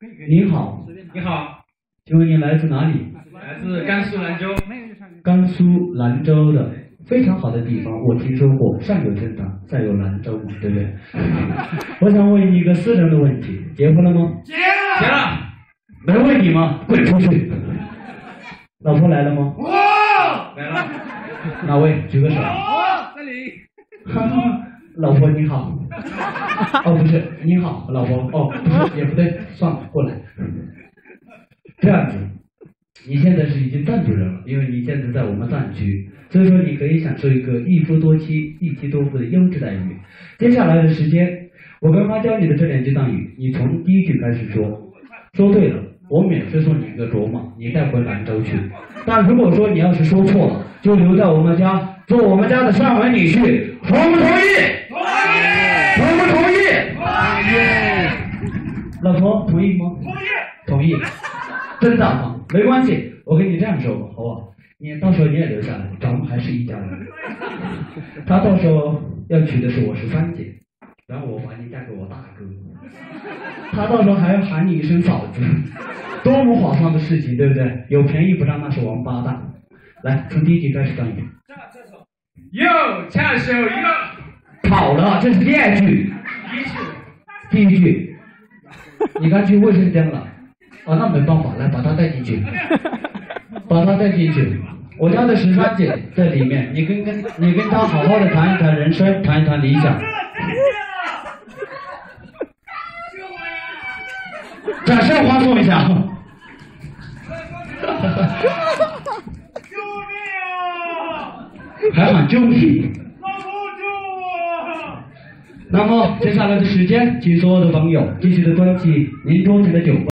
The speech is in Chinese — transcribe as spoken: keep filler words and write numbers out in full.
您好， 你好， 请问您来自哪里？ 来自甘肃兰州。 甘肃兰州的，非常好的地方，我听说过，上有天堂，下有兰州嘛，对不对？我想问你一个私人的问题，结婚了吗？ 结了。结了。 没问你吗？滚出去！老婆来了吗？ 哇，来了。 哪位？举个手。 我这里。 哈哈，老婆你好。哦，不是，你好，老婆。哦，不是，也不对，算了，过来。这样子，你现在是已经藏族人了，因为你现在在我们藏区，所以说你可以享受一个一夫多妻、一妻多夫的优质待遇。接下来的时间，我刚刚教你的这两句藏语，你从第一句开始说，说对了，我免费送你一个镯嘛，你带回兰州去。但如果说你要是说错了，就留在我们家做我们家的上门女婿，同不同意？同意。同不同意？同意。老婆同意吗？同意。同意。真大方，没关系，我跟你这样说吧，好不好？你到时候你也留下来，咱们还是一家人。他到时候要娶的是我十三姐，然后我把你嫁给我大哥，他到时候还要喊你一声嫂子，多么划算的事情，对不对？有便宜不占那是王八蛋。来，从第一句开始干语。 又恰手一个。 跑了，这是第二句。第一句，你刚去卫生间了。啊，那没办法，来把他带进去，把他带进去。我家的十三姐在里面，你跟跟你跟她好好的谈一谈人生，谈一谈理想。掌声欢送一下。 救命啊！ 还喊救命！ 老婆救我！ 那么接下来的时间，请所有的朋友继续的端起您桌前的酒。